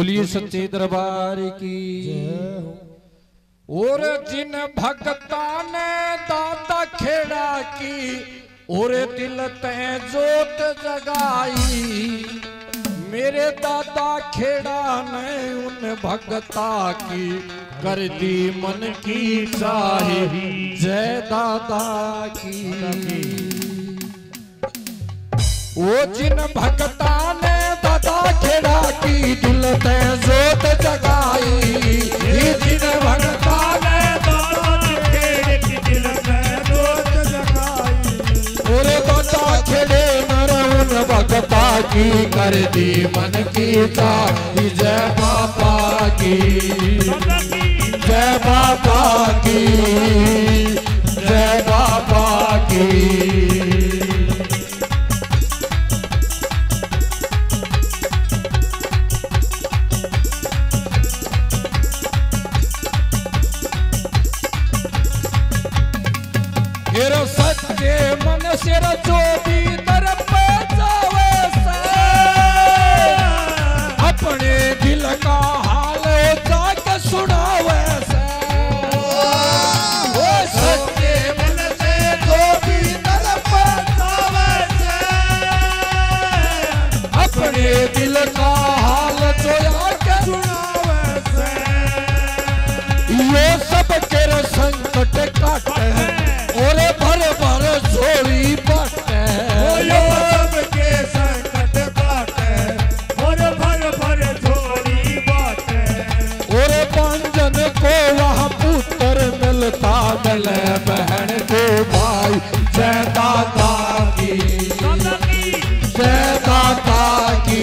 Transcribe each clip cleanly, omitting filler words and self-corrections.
बोलिए सच्चे दरबार की। और जिन भगता ने दाता खेड़ा की और दिल ते जोत जगाई, मेरे दादा खेड़ा ने उन भगता की कर दी मन की चाही। जय दादा की। वो जिन भगता ने दादा खेड़ा की दिल ते जोत जगाई, जिन भगता ने दादा खेड़े की दिल ते जोत जगाई, और दादा खेड़े नर उन भगता की कर दी मन की चाही। जय बाबा की, जय बाबा की, जय बाबा की। सच्चे मन से जो भी दर पे जावे से, अपने दिल का हाल जाके सुनावे से। वो सच्चे मन से जो भी दर पे जावे से, अपने दिल का हाल जो आके सुनावे से। ये सब तेरे संकट काटे और भर भर झोली बाटे, सबके संकट काटे और भर भर झोली बाटे। और पंजन को वह पुत्र मिलता मिले बहन को भाई। जय दादा की, जय दादा की,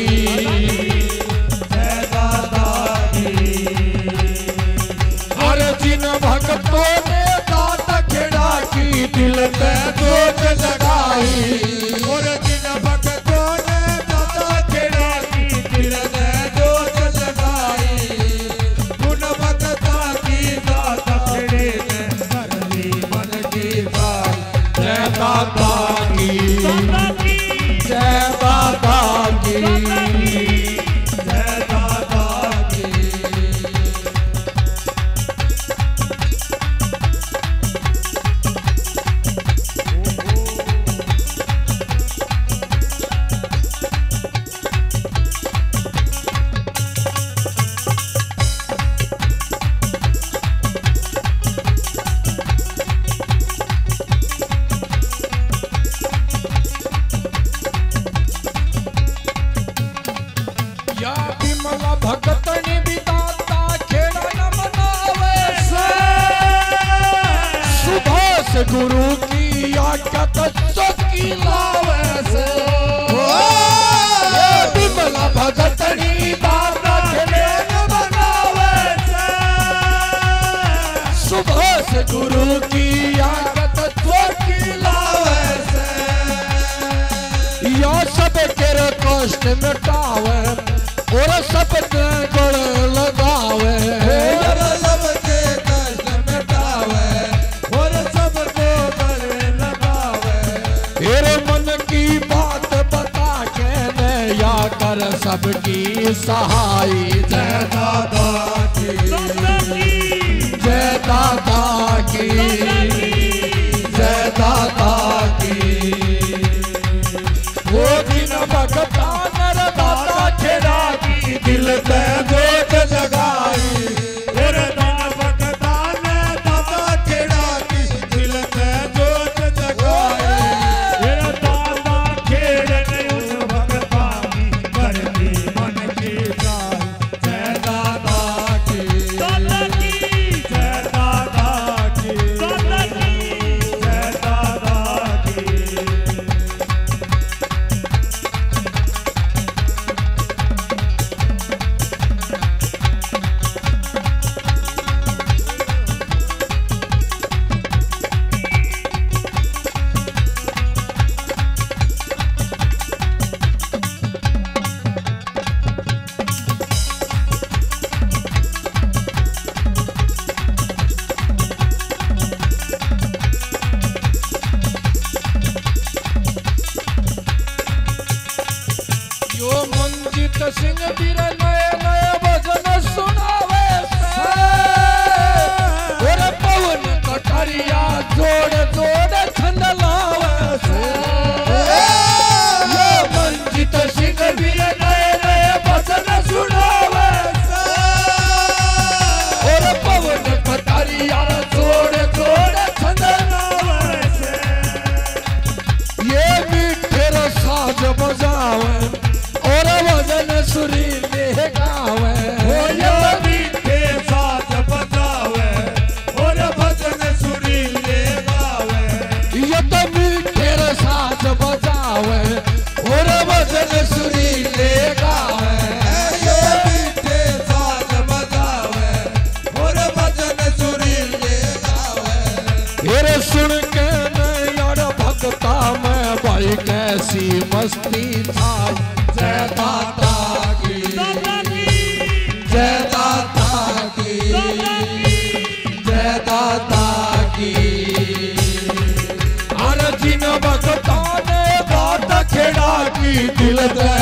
जय दादा की। अरे जिन भक्तों ने दिल पे जोत जगाई, और जिन भक्तों ने दादा खेड़ा की दिल पे जोत जगाई, उन भक्ता की दादा खेड़े ने कर दी मन की चाही। जय दादा की, जय दादा की, जय दादा की। भगतनी भी दाता खेड़ा न मनावे से, सुबह से गुरु की आज्ञा तो चौकी लावे से। बिमला भगतनी दाता खेड़ा न मनावे से, सुबह से गुरु की आज्ञा तो चौकी लावे से। या सब तेरे कष्ट मिटावे और सबके गुण लगावे, सबके कष्ट मिटावे और सबको गले लगावे। तेरे मन की बात बता के नया कर सबकी सहाय। जय दादा की, जय दादा की, जय दादा की। वो दिन भगता नर दाता खेड़ा दिल पे जोत जगाई, और भगता ने दादा खेड़ा की दिल पे जोत जगाई। दादा खेड़े ने उस भगता की कर दी मन की चाही। जय दादा की, जय दादा की, जय दादा की। सिंह बीर नए नए भगता में भाई कैसी मस्ती था। जय दाता की, जय दाता की, जय दाता की। अरे जिन भगता ने बात खेड़ा की दिल दे